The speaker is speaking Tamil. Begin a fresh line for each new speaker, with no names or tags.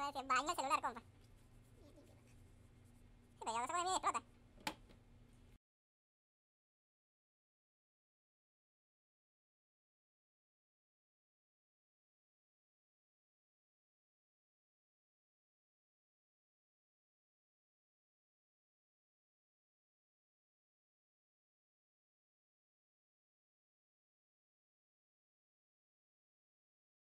banyak celular kompa. Kita ya sekarang ini itu